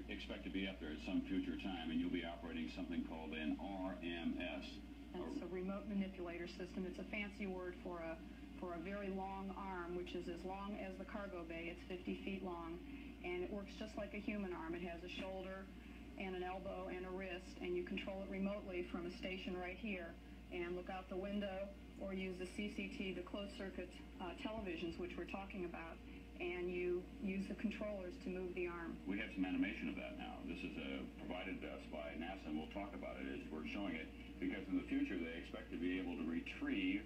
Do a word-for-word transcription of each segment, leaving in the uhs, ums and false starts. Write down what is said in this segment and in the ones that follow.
expect to be up there at some future time, and you'll be operating something called an R M S. It's a remote manipulator system. It's a fancy word for a for a very long arm, which is as long as the cargo bay. It's fifty feet long, and it works just like a human arm. It has a shoulder and an elbow and a wrist, and you control it remotely from a station right here, and look out the window or use the C C T, the closed-circuit uh, televisions, which we're talking about, and you use the controllers to move the arm. We have some animation of that now. This is uh, provided to us by NASA, and we'll talk about it as we're showing it, because in the future they expect to be able to retrieve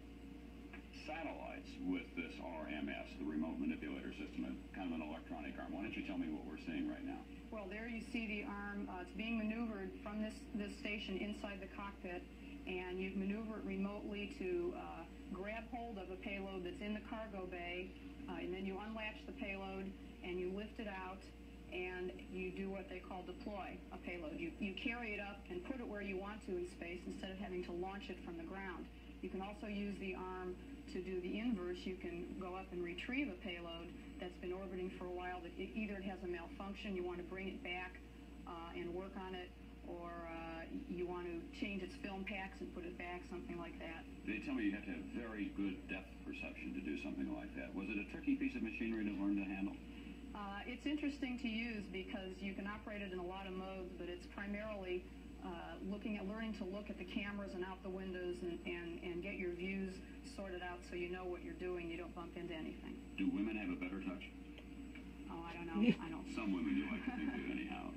satellites with this R M S, the remote manipulator system, kind of an electronic arm. Why don't you tell me what we're seeing right now? Well, there you see the arm. Uh, it's being maneuvered from this, this station inside the cockpit, and you maneuver it remotely to uh, grab hold of a payload that's in the cargo bay, uh, and then you unlatch the payload and you lift it out, and you do what they call deploy a payload. You, you carry it up and put it where you want to in space instead of having to launch it from the ground. You can also use the arm to do the inverse. You can go up and retrieve a payload that's been orbiting for a while, that it, either it has a malfunction, you want to bring it back uh, and work on it, or uh, you want to change its film packs and put it back, something like that. They tell me you have to have very good depth perception to do something like that. Was it a tricky piece of machinery to learn to handle? Uh, it's interesting to use because you can operate it in a lot of modes, but it's primarily uh, looking at learning to look at the cameras and out the windows and, and, and get your views sorted out so you know what you're doing, you don't bump into anything. Do women have a better touch? Oh, I don't know. I don't. Some women do, I think, do anyhow.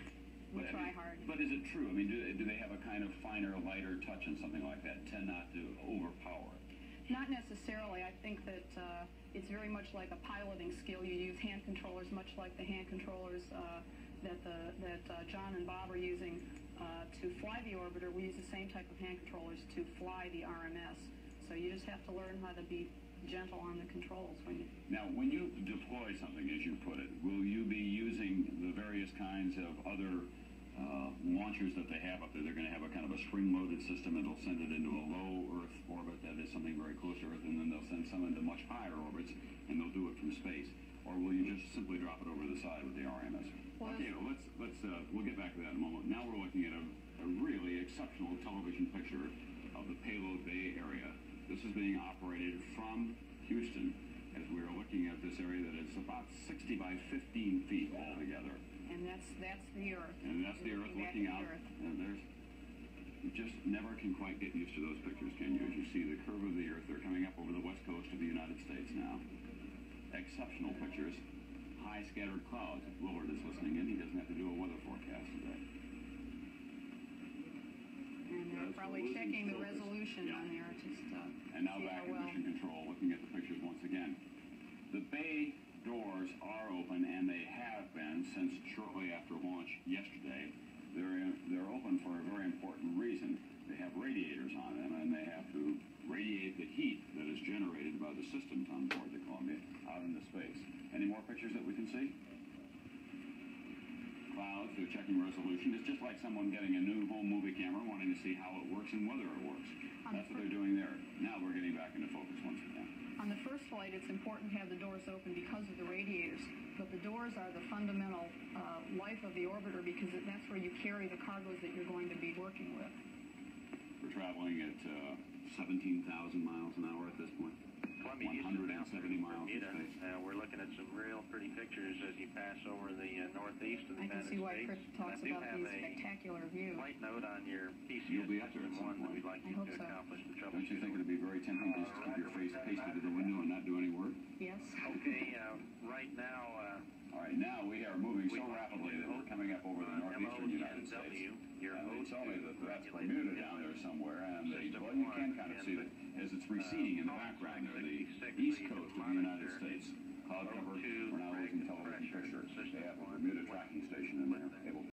We But, try I mean, hard. But is it true? I mean, do, do they have a kind of finer, lighter touch and something like that, tend not to overpower? Not necessarily. I think that uh, it's very much like a piloting skill. You use hand controllers, much like the hand controllers uh, that the, that uh, John and Bob are using uh, to fly the orbiter. We use the same type of hand controllers to fly the R M S. So you just have to learn how to be gentle on the controls. When you... Now, when you deploy something, as you put it, will you be using the various kinds of other uh, launchers that they have up there? They're going to have a kind of a spring-loaded system that'll send it into a low Earth orbit that is something very close to Earth, and then they'll send some into much higher orbits, and they'll do it from space. Or will you just simply drop it over the side with the R M S? Well, okay, well, let's let's uh, we'll get back to that in a moment. Now we're looking at a, a really exceptional television picture of the payload bay area. This is being operated from Houston, as we're looking at this area that is about sixty by fifteen feet altogether. And that's that's the Earth. And that's the Earth looking out. And there's, you just never can quite get used to those pictures, can you? As you see the curve of the Earth, they're coming up over the west coast of the United States now. Exceptional pictures. High scattered clouds. If Willard is listening in, he doesn't have to do a weather forecast today. And they're probably checking the resolution yeah. on there. Just, uh, and now back in well. mission control, looking at the pictures once again. The bay doors are open, and they have been since shortly after launch yesterday. They're, in, they're open for a very important reason. They have radiators on them, and they have to radiate the heat that is generated by the systems on board the Columbia out into space. Any more pictures that we can see? Clouds, they're checking resolution. It's just like someone getting a new home movie camera wanting to see how it works and whether it works. That's what they're doing there. Now we're getting back into focus once again. On the first flight, it's important to have the doors open because of the radiators, but the doors are the fundamental uh, life of the orbiter because it, that's where you carry the cargoes that you're going to be working with. We're traveling at uh, seventeen thousand miles an hour at this point. Columbia one hundred seventy miles in space. Uh, we're looking at some real pretty pictures as you pass over the uh, northeast of the I can United see why States. Chris talks about these spectacular views. Slight note on your P C S You'll be up there at system some one that point. we'd like I you hope to so. accomplish the trouble. Don't you think it would be very tempting just to keep your face pasted to the window and not do any work? Yes. Okay, uh, right now... Uh, All right, now we are moving so rapidly that we're coming up over the northeastern United States. Your Uh, they host tell me that to that's regulate Bermuda the down there somewhere, and the, system well, you can one kind of and see the, that as it's receding in the uh, background there, the sixty-six east lead coast of the United monitor, States. Cloud cover, two we're now losing rig television pressure, picture. system They have a one Bermuda with- tracking station in with there.